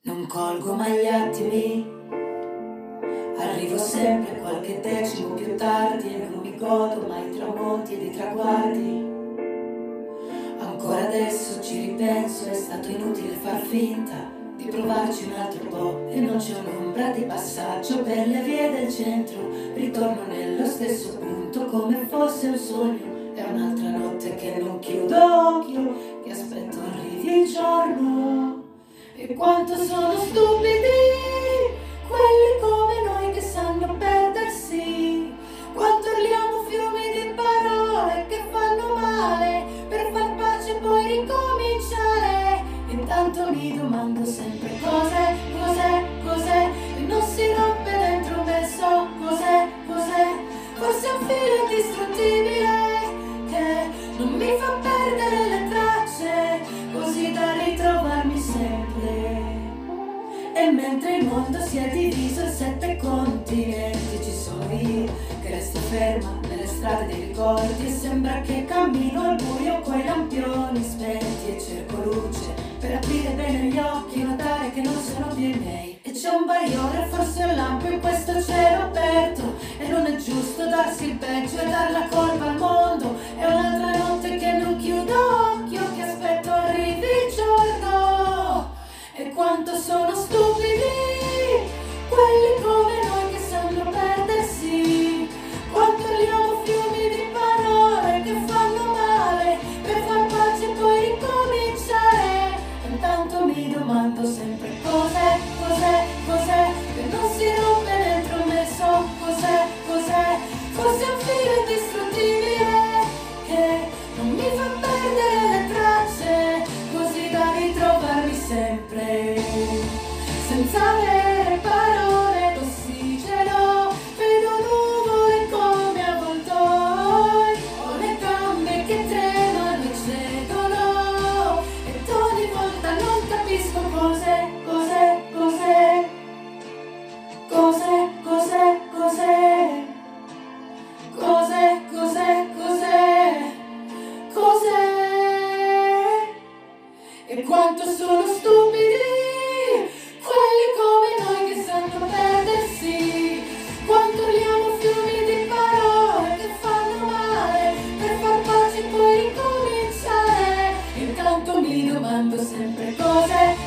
Non colgo mai gli attimi, arrivo sempre qualche decimo più tardi e non mi godo mai i tramonti ed i traguardi. Ancora adesso ci ripenso, è stato inutile far finta di provarci un altro po' e non c'è un'ombra di passaggio per le vie del centro. Ritorno nello stesso punto come fosse un sogno. È un'altra notte che non chiudo occhio, che aspetto arrivi il giorno. E quanto sono stupidi quelli come noi che sanno perdersi. Quanto urliamo fiumi di parole che fanno male per far pace e poi ricominciare. Intanto mi domando sempre cos'è, e non si rompe dentro me, so cos'è. Forse è un filo indistruttibile che non mi fa perdere le tracce, così da ritrovarmi sempre. E mentre il mondo si è diviso in 7 continenti, ci sono io che resto ferma nelle strade dei ricordi e sembra che cammino al buio coi lampioni spenti e cerco luce per aprire bene gli occhi e notare che non sono più i miei. E c'è un bagliore, forse un lampo in questo cielo aperto, e non è giusto darsi il peggio e dar la colpa al mondo. È un'altra notte che non chiudo occhio, che aspetto arrivi il giorno. E quanto sono stupidi quelli come noi che sanno perdersi. Quanto urliamo fiumi di parole che fanno male per far pace e poi ricominciare. Intanto mi domando sempre cos'è, che non si rompe dentro me, so cos'è. Forse è un filo indistruttibile che non mi fa perdere le tracce, così da ritrovarmi sempre. Senza avere parole d'ossigeno, vedo nuvole come avvoltoi. Ho le gambe che tremano e cedono, ed ogni volta non capisco cos'è. E quanto sono stupidi quelli come noi che sanno perdersi. Quanto urliamo fiumi di parole che fanno male per far pace e poi ricominciare. Intanto mi domando sempre cos'è.